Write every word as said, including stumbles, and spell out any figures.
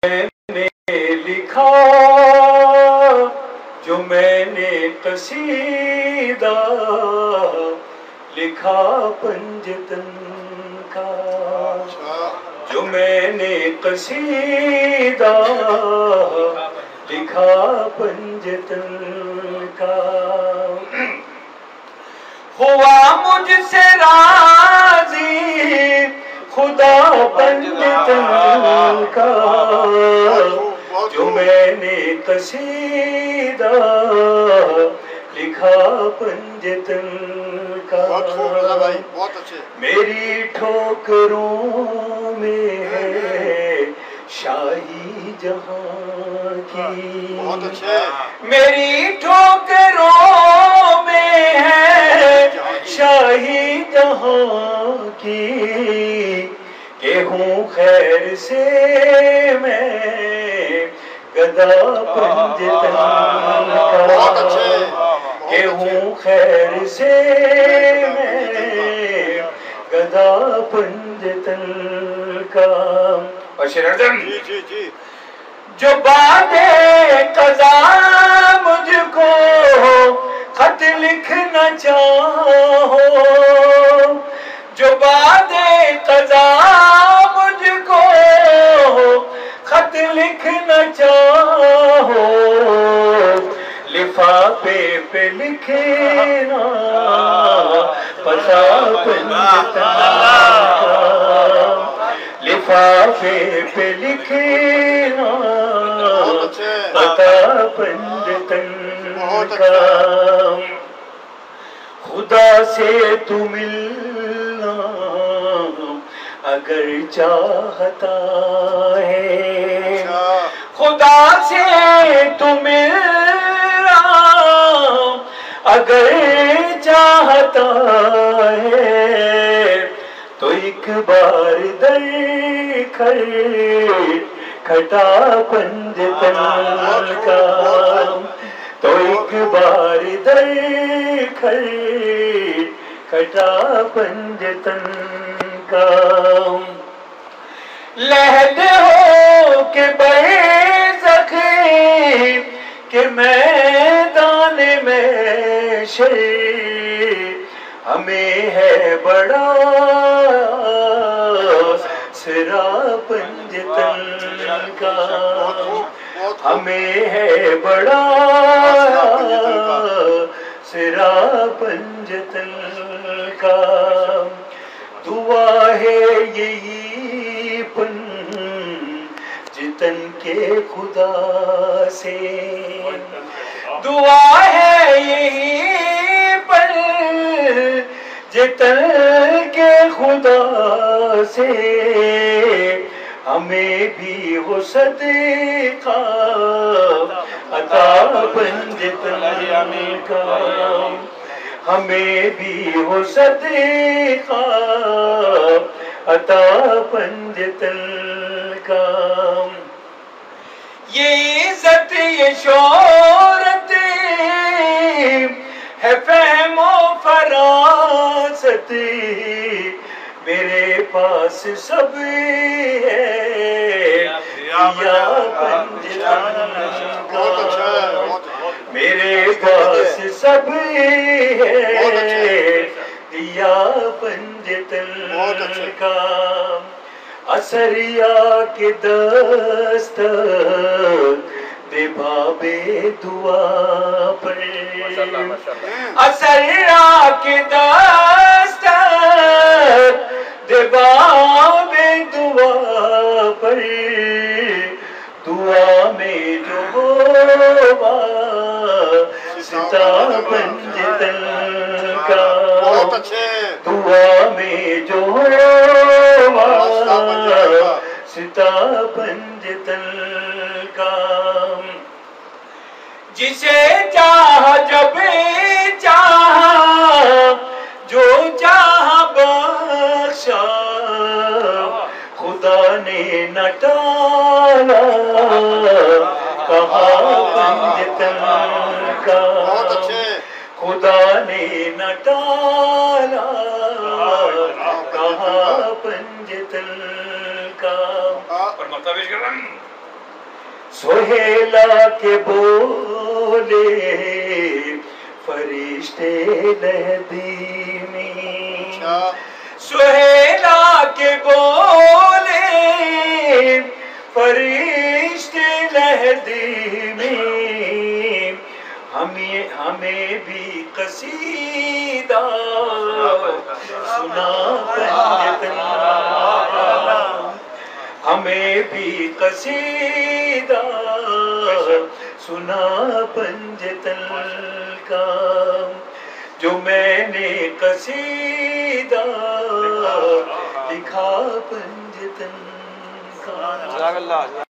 میں نے لکھا جو میں نے قصیدہ لکھا پنجتن کا، جو میں نے قصیدہ لکھا پنجتن کا، ہوا مجھ سے راضی خدا پنجتن کا، جو میں نے قصیدہ لکھا پنجتن کا، میری ٹھوکروں میں ہے شاہی جہاں کی، میری ٹھوکروں میں ہے شاہی جہاں کی، کہ ہوں خیر سے میں گدا پنجتن کا، کہ ہوں خیر سے میں گدا پنجتن کا۔ اور شیر اعظم جو بعد قضا مجھ کو خط لکھنا چاہو، جو بعد قضا مجھ کو خط لکھنا چاہو، لفافے پہ لکھنا پتہ پنجتن کا، لفافے پہ لکھنا پتہ پنجتن کا، خدا سے تو ملنا اگر چاہتا ہے، خدا سے تو ملنا اگر چاہتا ہے، تو ایک بار در کھڑ کھٹا پنجتن کا، تو ایک بار در کھڑ کھٹا پنجتن کا، لہد ہو کے برزخ کے میدان میں شر ہمیں ہے بڑا سرا پنجتن کا، ہمیں ہے بڑا سرا پنجتن کا، دعا ہے یہی پنجتن کے خدا سے، دعا ہے یہی پنجتن کے خدا سے، ہمیں بھی ہو صدقہ عطا پنجتن کا، ہمیں بھی ہو صدقہ عطا پنجتن کا، یہ عزت یہ شہرت ہے فہم و فراست، میرے پاس سب ہے دیا پنجتن کا، میرے پاس سب ہے دیا پنجتن کا، اثریا کے دست دے بابے دعا پر، اثریا کے دست دے بابے دعا پر، دعا میں جو ہوا ستا پنجتن کا، دعا میں جو ہوا ستا پنجتن کا، جسے چاہ جب چاہ جو چاہ بخشا، خدا نے نہ ٹالا کہا پنجتن کا، خدا نے نہ ٹالا کہا پنجتن کا، اور مطلب سہیلا کے بولے فرشتے لہدی میں، سہیلا کے بولے فرشتے لہدی میں، ہمیں ہمیں بھی قصیدہ سنا پنجتن کا، ہمیں بھی قصیدہ سنا پنجتن کا، جو میں نے قصیدہ لکھا پنجتن کا۔